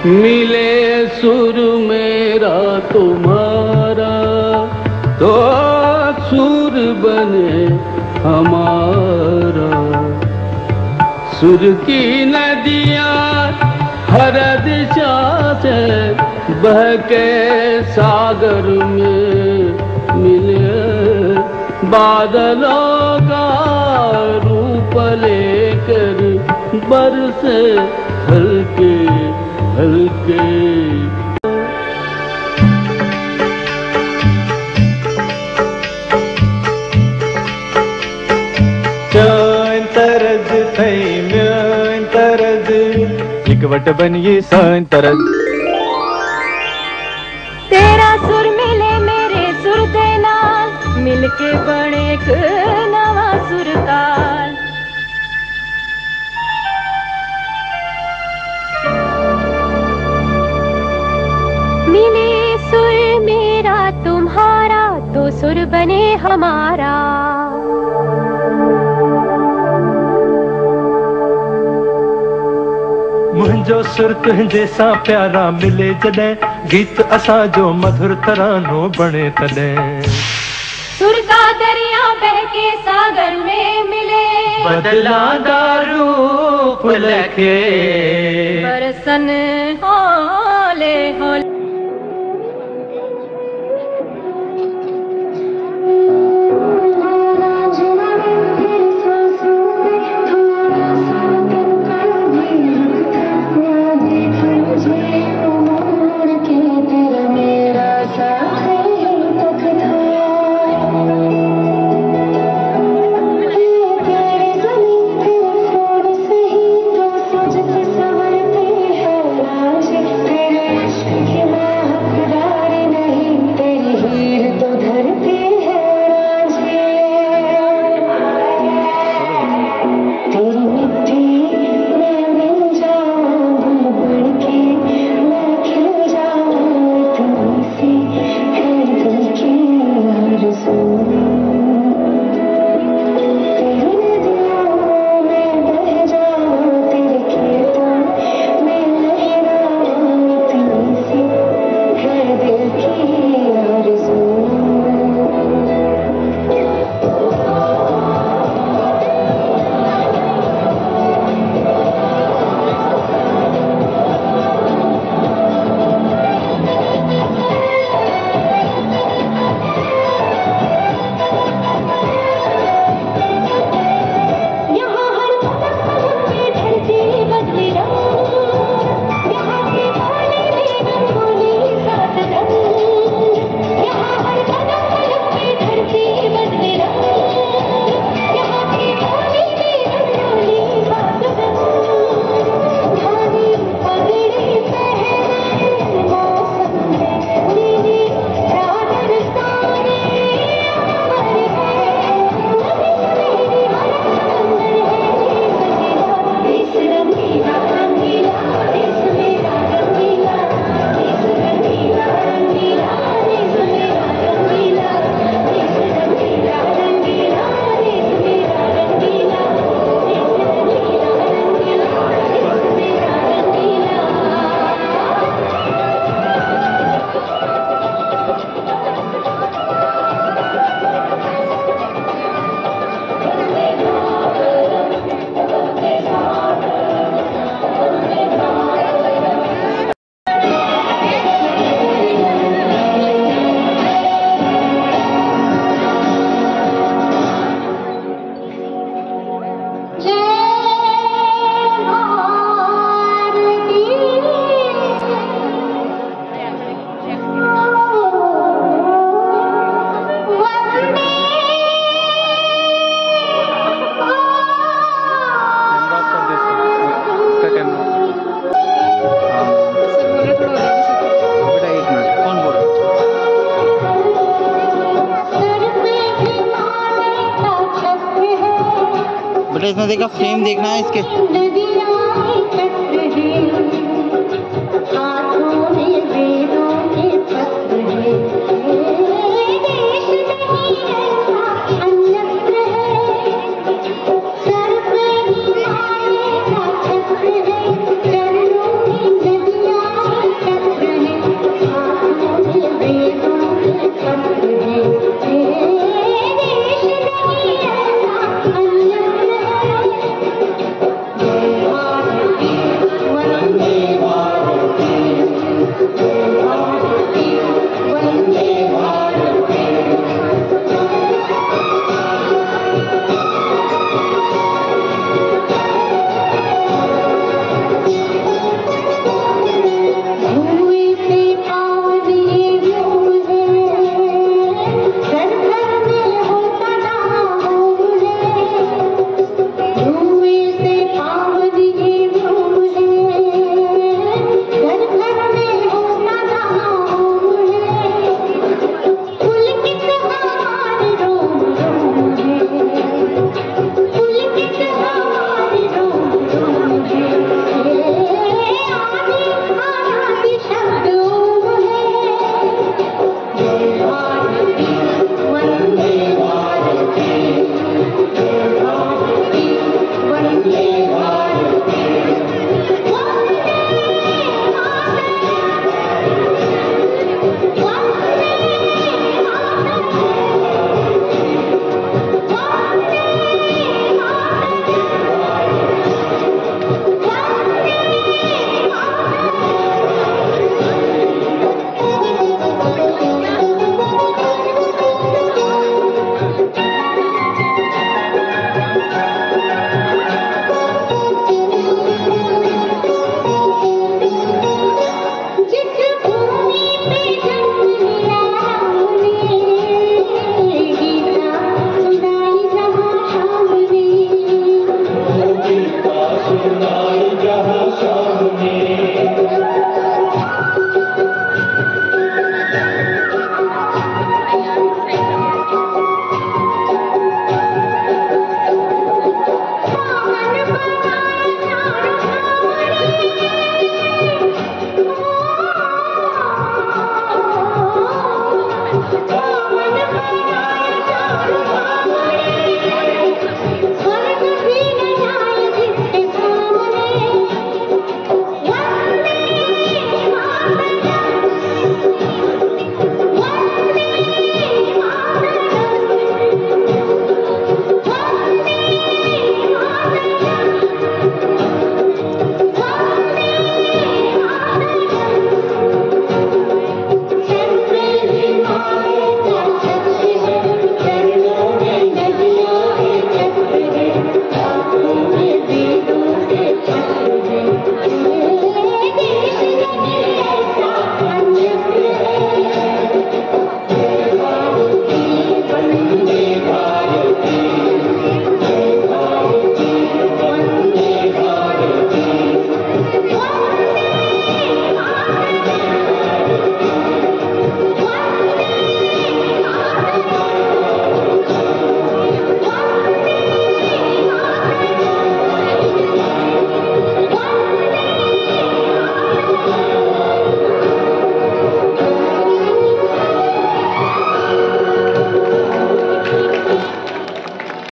मिले सुर मेरा तुम्हारा तो सुर बने हमारा। सुर की नदियाँ हर दिशा से बह के सागर में मिले, बादलों का रूप लेकर बरसे हल्के हल्के। Sein तरज थई म्यान तरज इकवट बनिए sein तरज। तेरा सुर मिले मेरे सुर दे नाल मिलके बने एक नवा सुर ताल। मिले सुर मेरा तुम्हारा तो सुर बने हमारा। मुंहिंजो सुर तुंहिंजे सां प्यारा मिले जॾहिं गीत असां जो मधुर तरानो बणे तॾहिं। सुर का दरिया बह के सागर में मिले, बदलांदा रूप लखे बरसन हौले हौले। बेटा इसमें देखा फ्रेम देखना है इसके।